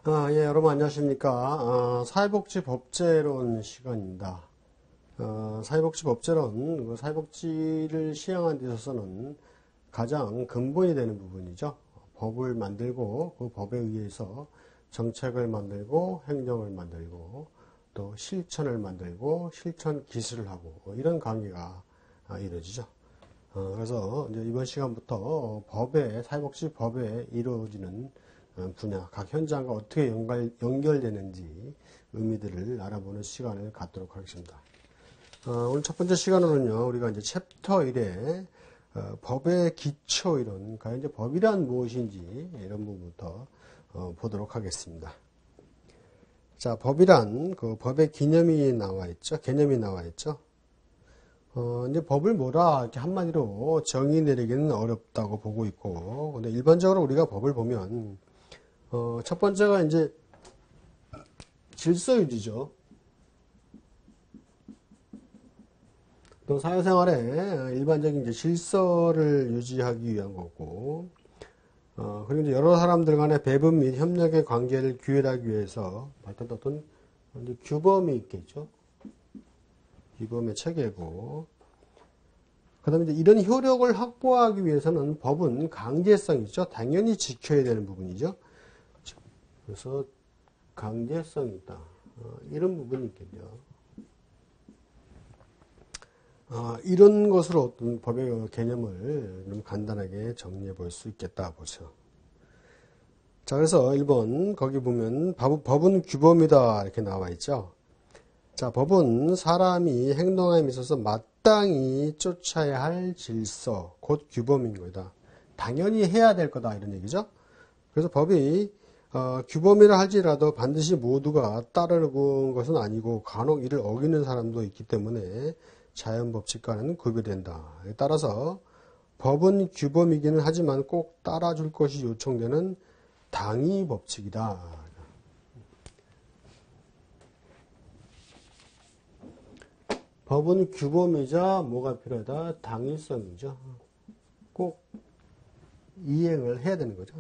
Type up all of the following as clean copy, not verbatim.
예, 여러분 안녕하십니까. 사회복지법제론 시간입니다. 사회복지법제론, 사회복지를 시행하는 데 있어서는 가장 근본이 되는 부분이죠. 법을 만들고 그 법에 의해서 정책을 만들고 행정을 만들고 또 실천을 만들고 실천 기술을 하고 이런 관계가 이루어지죠. 그래서 이제 이번 시간부터 사회복지법에 이루어지는 분야, 각 현장과 어떻게 연결되는지 의미들을 알아보는 시간을 갖도록 하겠습니다. 오늘 첫 번째 시간으로는요, 우리가 이제 챕터 1에 법의 기초 이론, 과연 이제 법이란 무엇인지 이런 부분부터 보도록 하겠습니다. 자, 법이란 그 법의 개념이 나와 있죠. 이제 법을 뭐라 이렇게 한마디로 정의 내리기는 어렵다고 보고 있고, 근데 일반적으로 우리가 법을 보면 첫 번째가 이제 질서유지죠. 또 사회생활에 일반적인 이제 질서를 유지하기 위한 거고, 그리고 이제 여러 사람들 간의 배분 및 협력의 관계를 규율하기 위해서 어떤 이제 규범이 있겠죠. 규범의 체계고, 그 다음에 이제 이런 효력을 확보하기 위해서는 법은 강제성이죠. 당연히 지켜야 되는 부분이죠. 그래서 강제성이 있다. 이런 부분이 있겠죠. 이런 것으로 어떤 법의 개념을 좀 간단하게 정리해 볼 수 있겠다 보죠. 자, 그래서 1번 거기 보면 법은 규범이다 이렇게 나와 있죠. 자, 법은 사람이 행동함에 있어서 마땅히 쫓아야 할 질서, 곧 규범인 거다. 당연히 해야 될 거다 이런 얘기죠. 그래서 법이 규범이라 할지라도 반드시 모두가 따르는 것은 아니고 간혹 이를 어기는 사람도 있기 때문에 자연법칙과는 구별된다. 따라서 법은 규범이기는 하지만 꼭 따라줄 것이 요청되는 당위법칙이다. 법은 규범이자 뭐가 필요하다? 당위성이죠. 꼭 이행을 해야 되는 거죠.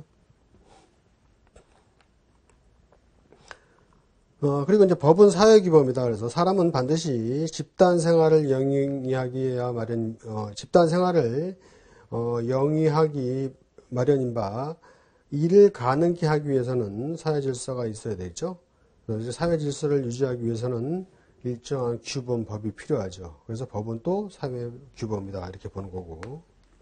그리고 이제 법은 사회규범이다. 그래서 사람은 반드시 집단 생활을 영위하기야 집단 생활을 영위하기 마련인 바, 이를 가능케 하기 위해서는 사회 질서가 있어야 되겠죠. 그래서 사회 질서를 유지하기 위해서는 일정한 규범, 법이 필요하죠. 그래서 법은 또 사회 규범이다. 이렇게 보는 거고.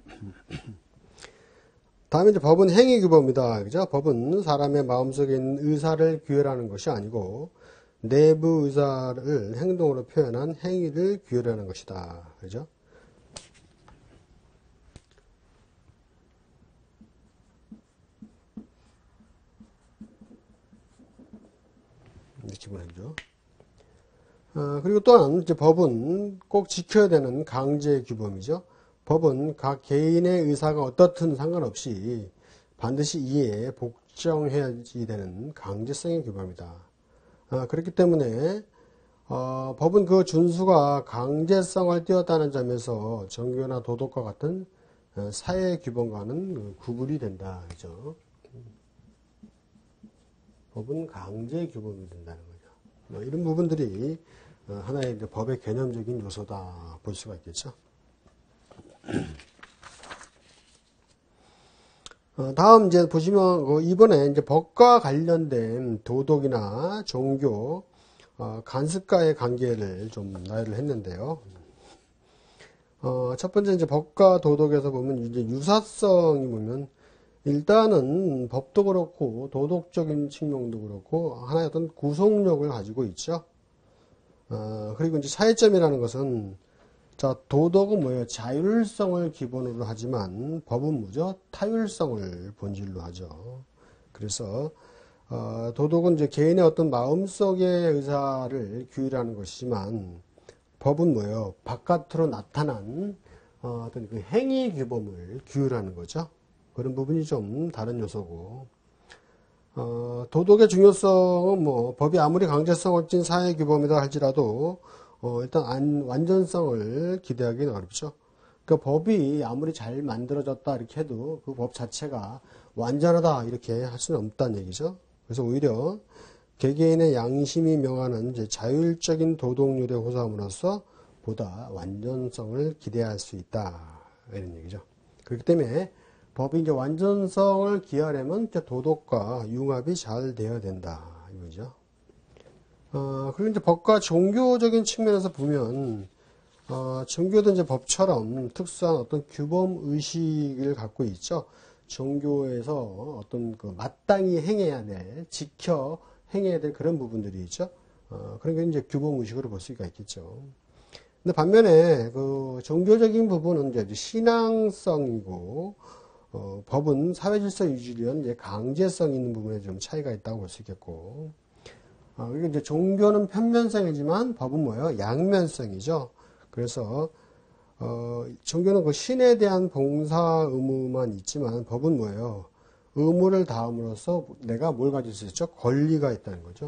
다음에 이제 법은 행위 규범이다. 그죠? 법은 사람의 마음속에 있는 의사를 규율하는 것이 아니고 내부 의사를 행동으로 표현한 행위를 규율하는 것이다. 그죠? 기본이죠. 그리고 또한 이제 법은 꼭 지켜야 되는 강제 규범이죠. 법은 각 개인의 의사가 어떻든 상관없이 반드시 이에 복종해야지 되는 강제성의 규범이다. 그렇기 때문에 법은 그 준수가 강제성을 띄었다는 점에서 정교나 도덕과 같은 사회 규범과는 구분이 된다. 그죠? 법은 강제 규범이 된다는 거죠. 이런 부분들이 하나의 이제 법의 개념적인 요소다 볼 수가 있겠죠. 다음 이제 보시면 이번에 이제 법과 관련된 도덕이나 종교, 간습과의 관계를 좀 나열을 했는데요. 첫 번째 이제 법과 도덕에서 보면 이제 유사성이 보면 일단은 법도 그렇고 도덕적인 측면도 그렇고 하나의 어떤 구속력을 가지고 있죠. 그리고 이제 차이점이라는 것은 자, 도덕은 뭐예요? 자율성을 기본으로 하지만 법은 뭐죠? 타율성을 본질로 하죠. 그래서 도덕은 이제 개인의 어떤 마음속의 의사를 규율하는 것이지만 법은 뭐예요? 바깥으로 나타난 어떤 그 행위 규범을 규율하는 거죠. 그런 부분이 좀 다른 요소고, 도덕의 중요성은 뭐 법이 아무리 강제성을 띤 사회 규범이다 할지라도 일단 완전성을 기대하기는 어렵죠. 그러니까 법이 아무리 잘 만들어졌다 이렇게 해도 그 법 자체가 완전하다 이렇게 할 수는 없다는 얘기죠. 그래서 오히려 개개인의 양심이 명하는 이제 자율적인 도덕률에 호소함으로써 보다 완전성을 기대할 수 있다. 이런 얘기죠. 그렇기 때문에 법이 이제 완전성을 기하려면 이제 도덕과 융합이 잘 되어야 된다. 이거죠. 그리고 이제 법과 종교적인 측면에서 보면, 종교도 이제 법처럼 특수한 어떤 규범 의식을 갖고 있죠. 종교에서 어떤 그 마땅히 행해야 될, 지켜 행해야 될 그런 부분들이 있죠. 그런 게 이제 규범 의식으로 볼 수가 있겠죠. 근데 반면에 그 종교적인 부분은 이제 신앙성이고, 법은 사회 질서 유지를 위한 이제 강제성 있는 부분에 좀 차이가 있다고 볼 수 있겠고, 그리고 이제 종교는 편면성이지만 법은 뭐예요? 양면성이죠. 그래서 종교는 그 신에 대한 봉사 의무만 있지만 법은 뭐예요? 의무를 다함으로써 내가 뭘 가질 수 있죠? 권리가 있다는 거죠.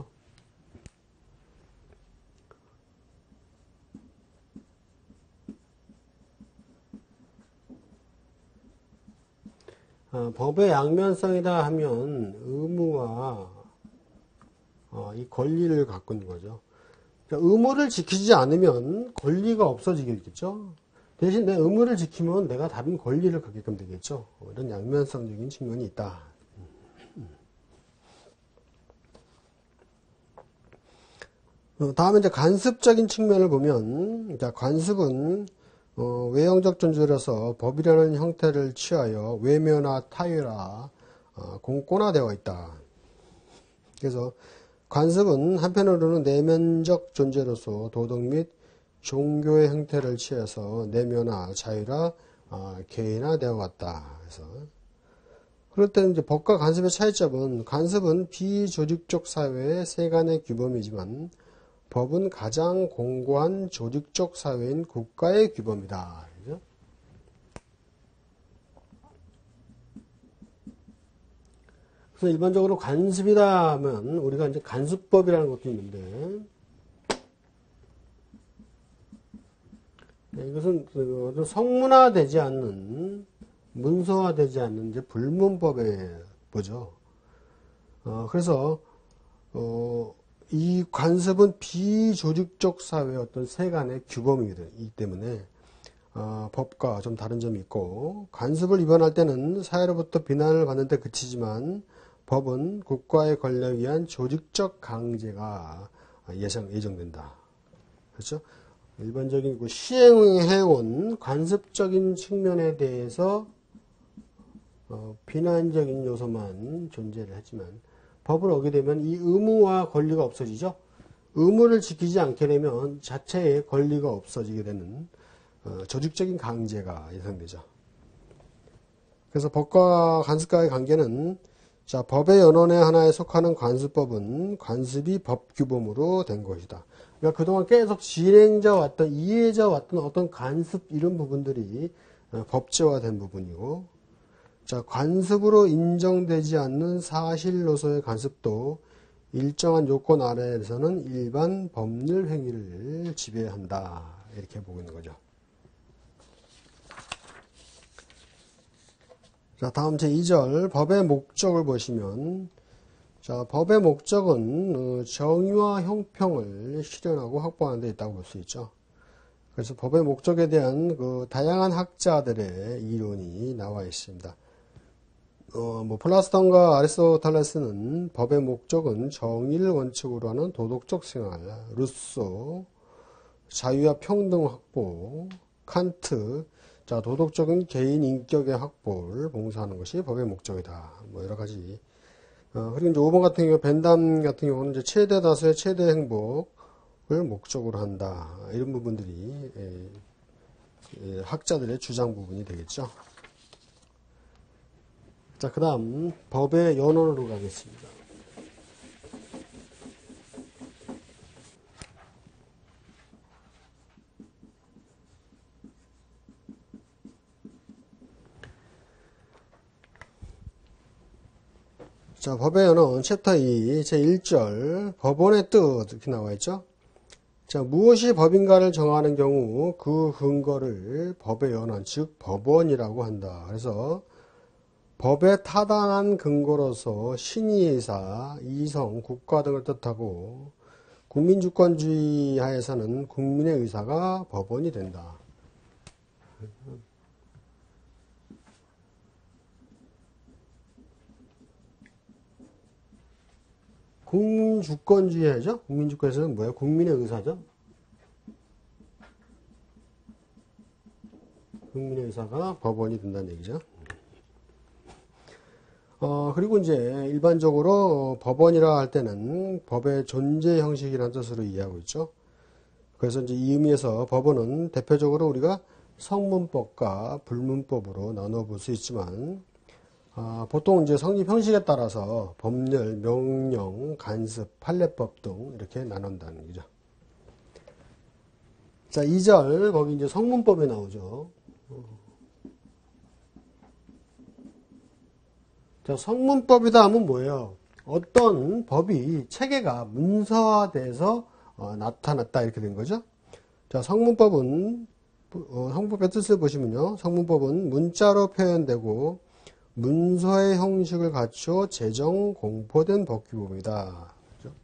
법의 양면성이다 하면 의무와 이 권리를 갖고 있는 거죠. 그러니까 의무를 지키지 않으면 권리가 없어지겠죠. 대신 내 의무를 지키면 내가 다른 권리를 갖게끔 되겠죠. 이런 양면성적인 측면이 있다. 다음에 이제 간습적인 측면을 보면, 관습은 외형적 존재로서 법이라는 형태를 취하여 외면화, 타율화, 공권화되어 있다. 그래서 관습은 한편으로는 내면적 존재로서 도덕 및 종교의 형태를 취해서 내면화, 자율화, 개인화되어 왔다. 그래서 그럴 때는 이제 법과 관습의 차이점은 관습은 비조직적 사회의 세간의 규범이지만 법은 가장 공고한 조직적 사회인 국가의 규범이다. 그죠? 그래서 일반적으로 관습이다 하면 우리가 이제 간습법이라는 것도 있는데, 이것은 성문화되지 않는, 문서화되지 않는 이제 불문법의 뭐죠. 그래서 이 관습은 비조직적 사회의 어떤 세간의 규범이기 때문에 법과 좀 다른 점이 있고, 관습을 위반할 때는 사회로부터 비난을 받는 데 그치지만 법은 국가의 권력에 의한 조직적 강제가 예정된다. 그렇죠? 일반적인 시행해온 관습적인 측면에 대해서 비난적인 요소만 존재를 하지만 법을 어기게 되면 이 의무와 권리가 없어지죠. 의무를 지키지 않게 되면 자체의 권리가 없어지게 되는 조직적인 강제가 예상되죠. 그래서 법과 관습과의 관계는 법의 연원의 하나에 속하는 관습법은 관습이 법규범으로 된 것이다. 그러니까 그동안 계속 진행져 왔던, 이해져 왔던 어떤 관습 이런 부분들이 법제화된 부분이고, 관습으로 인정되지 않는 사실로서의 관습도 일정한 요건 아래에서는 일반 법률 행위를 지배한다. 이렇게 보고 있는 거죠. 다음 제2절 법의 목적을 보시면, 법의 목적은 정의와 형평을 실현하고 확보하는 데 있다고 볼 수 있죠. 그래서 법의 목적에 대한 그 다양한 학자들의 이론이 나와 있습니다. 플라톤과 아리스토텔레스는 법의 목적은 정의를 원칙으로 하는 도덕적 생활, 루소, 자유와 평등 확보, 칸트, 도덕적인 개인 인격의 확보를 봉사하는 것이 법의 목적이다. 여러 가지. 그리고 이제 5번 같은 경우, 벤담 같은 경우는 이제 최대 다수의 최대 행복을 목적으로 한다. 이런 부분들이 학자들의 주장 부분이 되겠죠. 그 다음 법의 연원으로 가겠습니다. 법의 연원 챕터 2 제1절 법원의 뜻 이렇게 나와 있죠. 무엇이 법인가를 정하는 경우 그 근거를 법의 연원 즉 법원이라고 한다. 그래서 법에 타당한 근거로서 신의의사, 이성, 국가 등을 뜻하고 국민주권주의 하에서는 국민의 의사가 법원이 된다. 국민주권주의 하죠? 국민주권에서는 뭐예요? 국민의 의사죠? 국민의 의사가 법원이 된다는 얘기죠. 그리고 이제 일반적으로 법원이라 할 때는 법의 존재 형식이라는 뜻으로 이해하고 있죠. 그래서 이제 이 의미에서 법원은 대표적으로 우리가 성문법과 불문법으로 나눠볼 수 있지만, 보통 이제 성립 형식에 따라서 법률, 명령, 간섭, 판례법 등 이렇게 나눈다는 얘기죠. 자, 2절, 거기 이제 성문법이 나오죠. 자, 성문법이다 하면 뭐예요? 어떤 법이 체계가 문서화돼서 나타났다 이렇게 된 거죠. 자, 성문법은 성문법의 뜻을 보시면요. 성문법은 문자로 표현되고 문서의 형식을 갖추어 제정 공포된 법규범이다. 그렇죠?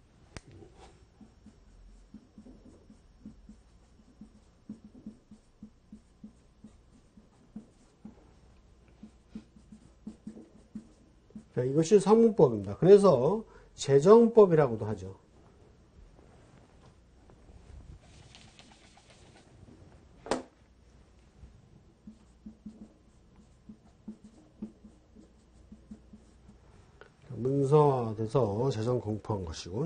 자, 이것이 성문법입니다. 그래서 제정법이라고도 하죠. 문서화돼서 제정 공포한 것이군.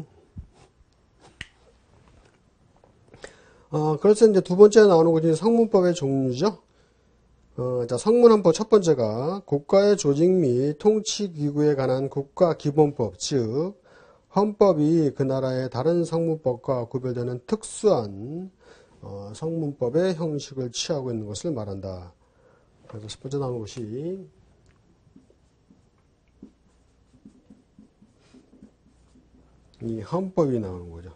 그래서 이제 두 번째 나오는 것이 성문법의 종류죠. 자, 성문헌법 첫 번째가 국가의 조직 및 통치 기구에 관한 국가기본법, 즉 헌법이 그 나라의 다른 성문법과 구별되는 특수한 성문법의 형식을 취하고 있는 것을 말한다. 그래서 첫 번째 나오는 것이 이 헌법이 나오는 거죠.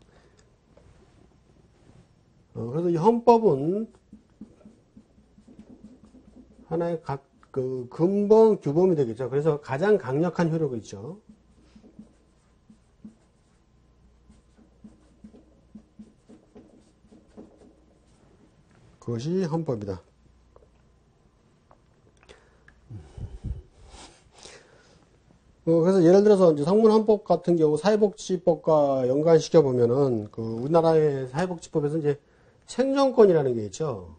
그래서 이 헌법은 하나의 근본 규범이 되겠죠. 그래서 가장 강력한 효력이 있죠. 그것이 헌법이다. 그래서 예를 들어서 이제 성문헌법 같은 경우 사회복지법과 연관시켜 보면은 우리나라의 사회복지법에서 이제 생존권이라는 게 있죠.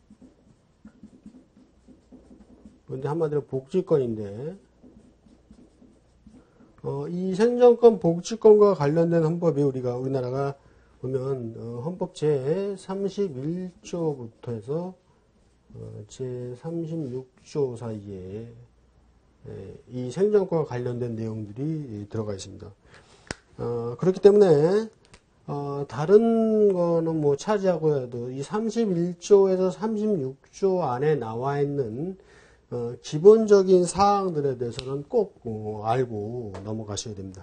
근데 한마디로 복지권인데, 이 생존권, 복지권과 관련된 헌법이 우리나라가 보면, 헌법 제 31조부터 해서, 제 36조 사이에, 이 생존권과 관련된 내용들이 들어가 있습니다. 그렇기 때문에, 다른 거는 뭐 차지하고 해도 이 31조에서 36조 안에 나와 있는 기본적인 사항들에 대해서는 꼭 알고 넘어가셔야 됩니다.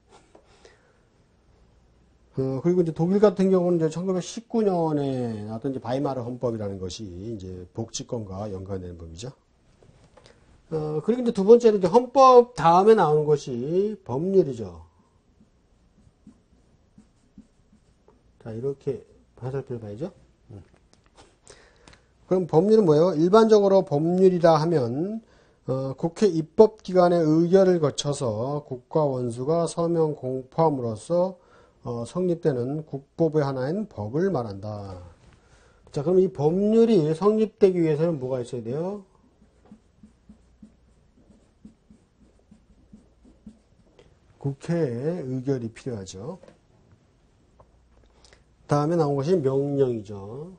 그리고 이제 독일 같은 경우는 이제 1919년에 나왔던 이제 바이마르 헌법이라는 것이 이제 복지권과 연관되는 법이죠. 그리고 이제 두 번째는 이제 헌법 다음에 나오는 것이 법률이죠. 자, 이렇게 화살표를 봐야죠. 그럼 법률은 뭐예요? 일반적으로 법률이라 하면 국회 입법기관의 의결을 거쳐서 국가 원수가 서명 공포함으로써 성립되는 국법의 하나인 법을 말한다. 자, 그럼 이 법률이 성립되기 위해서는 뭐가 있어야 돼요? 국회의 의결이 필요하죠. 다음에 나온 것이 명령이죠.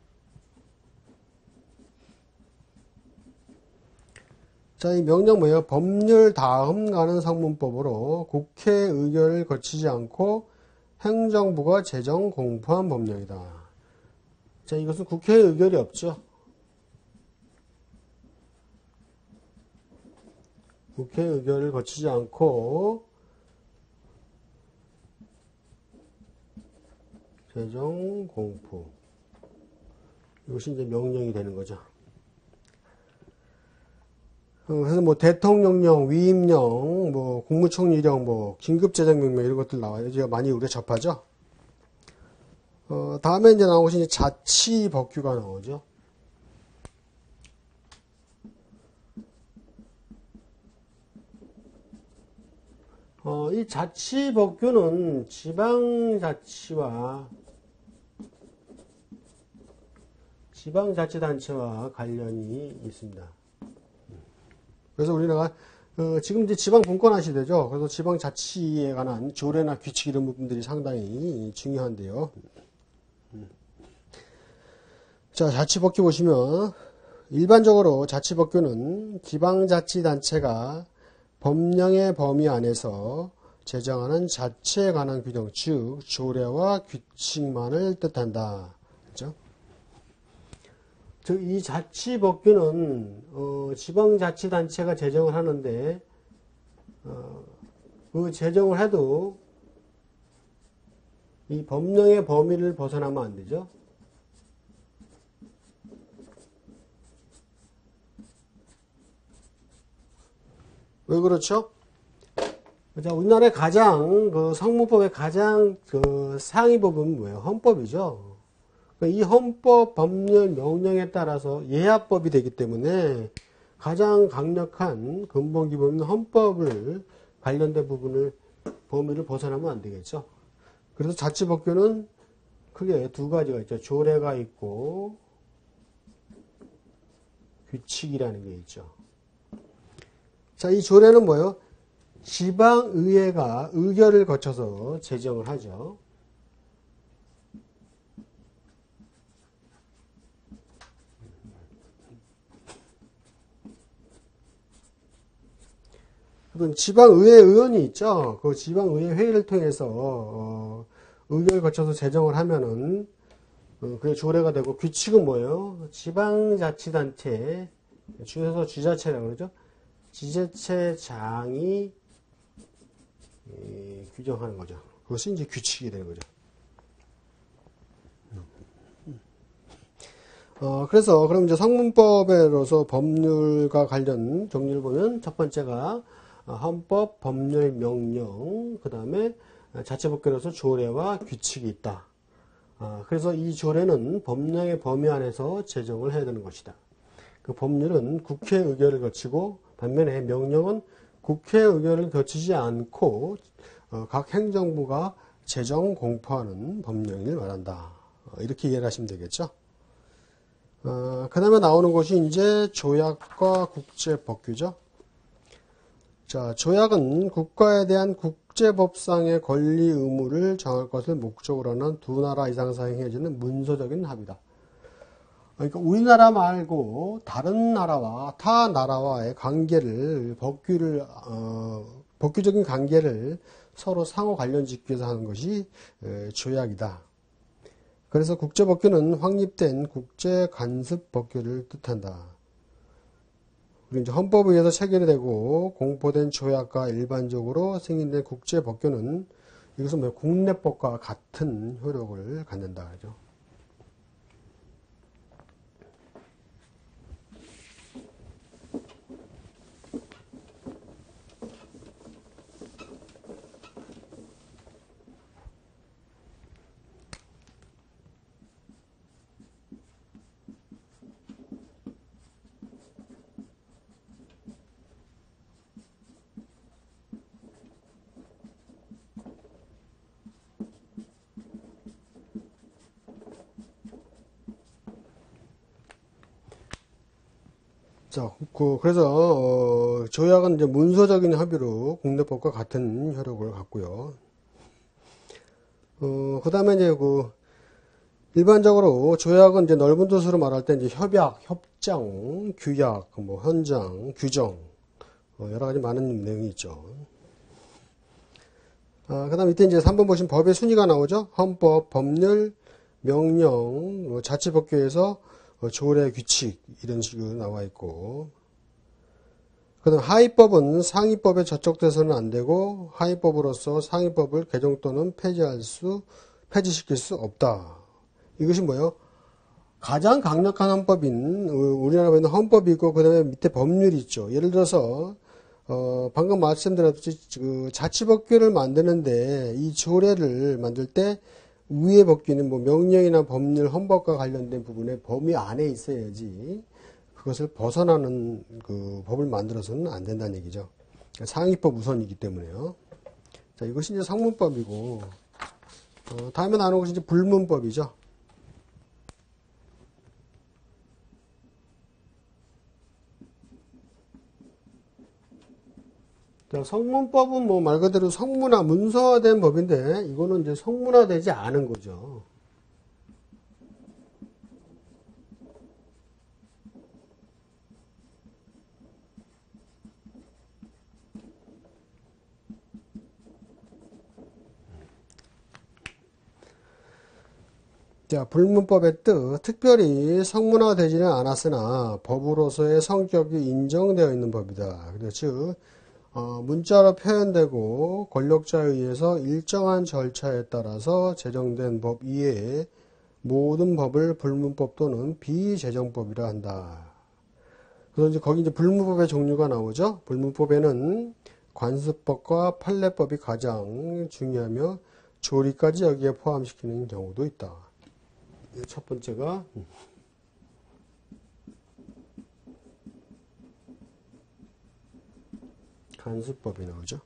자, 이 명령 뭐예요? 법률 다음 가는 성문법으로 국회 의결을 거치지 않고 행정부가 제정 공포한 법령이다. 자, 이것은 국회 의결이 없죠. 국회 의결을 거치지 않고 제정 공포. 이것이 이제 명령이 되는 거죠. 그래서 뭐 대통령령, 위임령, 뭐 국무총리령, 뭐 긴급재정명령 이런 것들 나와요. 제가 많이 우리가 접하죠. 다음에 이제 나온 것이 이제 자치법규가 나오죠. 이 자치법규는 지방자치단체와 관련이 있습니다. 그래서 우리나라가 지금 이제 지방 분권화 시대죠. 그래서 지방자치에 관한 조례나 규칙 이런 부분들이 상당히 중요한데요. 자, 자치법규 보시면 일반적으로 자치법규는 지방자치단체가 법령의 범위 안에서 제정하는 자치에 관한 규정, 즉 조례와 규칙만을 뜻한다. 그렇죠? 즉, 이 자치법규는 지방자치단체가 제정을 하는데 그 제정을 해도 이 법령의 범위를 벗어나면 안 되죠. 왜 그렇죠? 자, 우리나라의 가장 성문법의 가장 상위법은 뭐예요? 헌법이죠. 이 헌법 법률 명령에 따라서 예하법이 되기 때문에 가장 강력한 근본 기본인 헌법을 관련된 부분을 범위를 벗어나면 안 되겠죠. 그래서 자치법규는 크게 두 가지가 있죠. 조례가 있고 규칙이라는 게 있죠. 자, 이 조례는 뭐예요? 지방의회가 의결을 거쳐서 제정을 하죠. 지방의회 의원이 있죠. 그 지방의회 회의를 통해서 의결을 거쳐서 제정을 하면은 그게 조례가 되고, 규칙은 뭐예요? 지방자치단체, 줄여서 지자체라고 그러죠. 지자체장이 규정하는 거죠. 그것이 이제 규칙이 되는 거죠. 그래서 그럼 이제 성문법에로서 법률과 관련 종류를 보면 첫 번째가 헌법, 법률, 명령, 그 다음에 자치법규로서 조례와 규칙이 있다. 그래서 이 조례는 법령의 범위 안에서 제정을 해야 되는 것이다. 그 법률은 국회 의결을 거치고 반면에 명령은 국회 의결을 거치지 않고 각 행정부가 제정 공포하는 법령을 말한다. 이렇게 이해를 하시면 되겠죠. 그 다음에 나오는 것이 이제 조약과 국제법규죠. 자, 조약은 국가에 대한 국제법상의 권리 의무를 정할 것을 목적으로 하는 두 나라 이상 사이에 행해지는 문서적인 합의다. 그러니까 우리나라 말고 다른 나라와 타 나라와의 관계를 법규적인 관계를 서로 상호 관련짓기 위해서 하는 것이 조약이다. 그래서 국제법규는 확립된 국제간섭법규를 뜻한다. 우리 이제 헌법에 의해서 체결이 되고 공포된 조약과 일반적으로 승인된 국제법규는 이것은 뭐 국내법과 같은 효력을 갖는다. 그죠? 자, 그래서 조약은 이제 문서적인 합의로 국내법과 같은 효력을 갖고요. 그 다음에 이제 일반적으로 조약은 이제 넓은 뜻으로 말할 때 이제 협약, 협정, 규약, 뭐 헌장, 규정, 여러 가지 많은 내용이 있죠. 그 다음 밑에 이제 3번 보시면 법의 순위가 나오죠. 헌법, 법률, 명령, 자치법규에서 조례, 규칙 이런 식으로 나와 있고, 그 다음 하위법은 상위법에 저촉돼서는 안 되고 하위법으로서 상위법을 개정 또는 폐지시킬 수 없다. 이것이 뭐예요? 가장 강력한 헌법인 우리나라에 있는 헌법이 있고 그 다음에 밑에 법률이 있죠. 예를 들어서 방금 말씀드렸듯이 그 자치법규를 만드는데 이 조례를 만들 때 위의 법규는 뭐 명령이나 법률, 헌법과 관련된 부분에 범위 안에 있어야지 그것을 벗어나는 그 법을 만들어서는 안 된다는 얘기죠. 상위법 우선이기 때문에요. 자, 이것이 이제 성문법이고 다음에 나오는 것이 이제 불문법이죠. 자, 성문법은 뭐 말 그대로 성문화, 문서화된 법인데 이거는 이제 성문화되지 않은 거죠. 자, 불문법의 뜻, 특별히 성문화되지는 않았으나 법으로서의 성격이 인정되어 있는 법이다. 즉 문자로 표현되고 권력자에 의해서 일정한 절차에 따라서 제정된 법 이외에 모든 법을 불문법 또는 비제정법이라 한다. 그래서 이제 거기 이제 불문법의 종류가 나오죠. 불문법에는 관습법과 판례법이 가장 중요하며 조리까지 여기에 포함시키는 경우도 있다. 첫 번째가 관습법이 나오죠.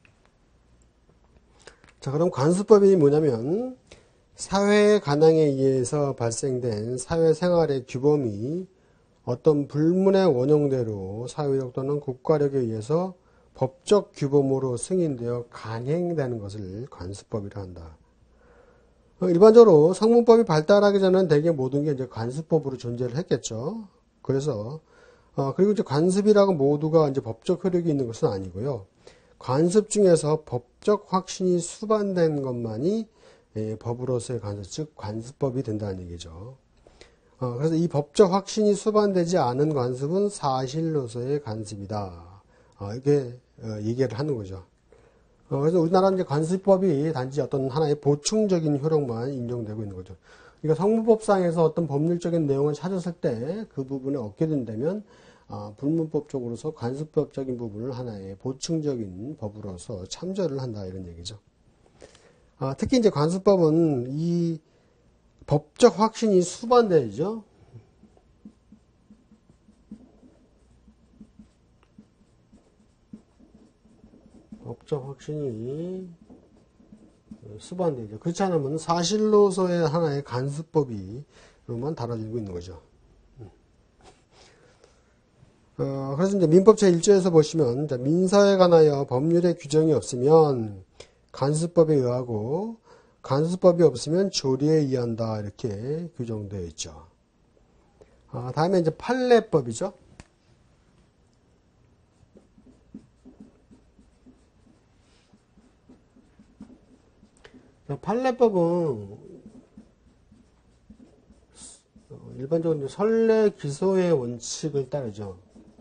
자, 그럼 관습법이 뭐냐면 사회의 관행에 의해서 발생된 사회생활의 규범이 어떤 불문의 원형대로 사회력 또는 국가력에 의해서 법적 규범으로 승인되어 간행되는 것을 관습법이라 한다. 일반적으로 성문법이 발달하기 전에는 대개 모든 게 이제 관습법으로 존재를 했겠죠. 그래서 그리고 이제 관습이라고 모두가 이제 법적 효력이 있는 것은 아니고요. 관습 중에서 법적 확신이 수반된 것만이 법으로서의 관습, 즉 관습법이 된다는 얘기죠. 그래서 이 법적 확신이 수반되지 않은 관습은 사실로서의 관습이다. 이렇게 얘기를 하는 거죠. 그래서 우리나라는 이제 관습법이 단지 어떤 하나의 보충적인 효력만 인정되고 있는 거죠. 그러니까 성문법상에서 어떤 법률적인 내용을 찾았을 때 그 부분에 얻게 된다면 불문법 쪽으로서 관습법적인 부분을 하나의 보충적인 법으로서 참조를 한다 이런 얘기죠. 특히 이제 관습법은 이 법적 확신이 수반되죠. 법적 확신이 수반되죠. 그렇지 않으면 사실로서의 하나의 관습법이로만 다뤄지고 있는 거죠. 그래서 이제 민법 제1조에서 보시면 민사에 관하여 법률의 규정이 없으면 관습법에 의하고 관습법이 없으면 조리에 의한다 이렇게 규정되어 있죠. 다음에 이제 판례법이죠. 판례법은 일반적으로 선례 기소의 원칙을 따르죠.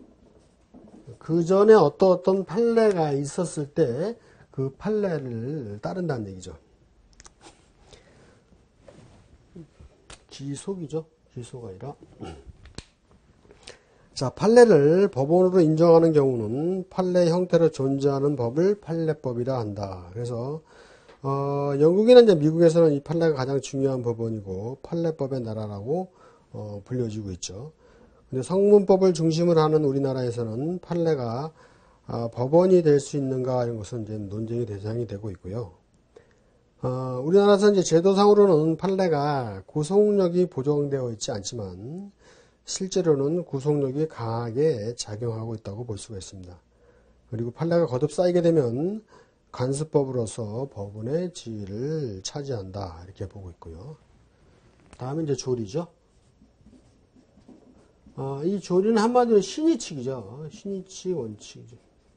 그 전에 어떤 판례가 있었을 때 그 판례를 따른다는 얘기죠. 기속이죠. 기소가 아니라. 자, 판례를 법원으로 인정하는 경우는 판례 형태로 존재하는 법을 판례법이라 한다. 그래서 영국이나 이제 미국에서는 이 판례가 가장 중요한 법원이고 판례법의 나라라고 불려지고 있죠. 근데 성문법을 중심으로 하는 우리나라에서는 판례가 법원이 될 수 있는가 이런 것은 이제 논쟁의 대상이 되고 있고요. 우리나라에서 이제 제도상으로는 판례가 구속력이 보장되어 있지 않지만 실제로는 구속력이 강하게 작용하고 있다고 볼 수가 있습니다. 그리고 판례가 거듭 쌓이게 되면 관습법으로서 법원의 지위를 차지한다 이렇게 보고 있고요. 다음은 이제 조리죠. 이 조리는 한마디로 신의칙이죠. 신의칙 원칙이죠.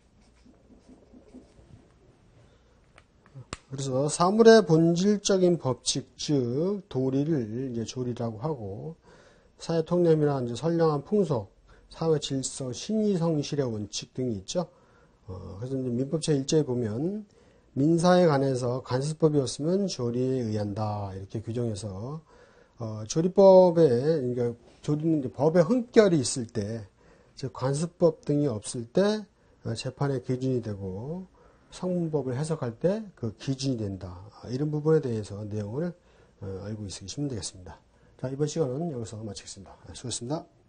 그래서 사물의 본질적인 법칙, 즉 도리를 이제 조리라고 하고 사회 통념이나 이제 선량한 풍속, 사회 질서, 신의 성실의 원칙 등이 있죠. 그래서 이제 민법 제1조에 보면 민사에 관해서 관습법이 없으면 조리에 의한다 이렇게 규정해서 조리법에, 그러니까 조리는 이제 법의 흠결이 있을 때, 즉 관습법 등이 없을 때 재판의 기준이 되고 성문법을 해석할 때 그 기준이 된다. 이런 부분에 대해서 내용을 알고 있으시면 되겠습니다. 자, 이번 시간은 여기서 마치겠습니다. 수고했습니다.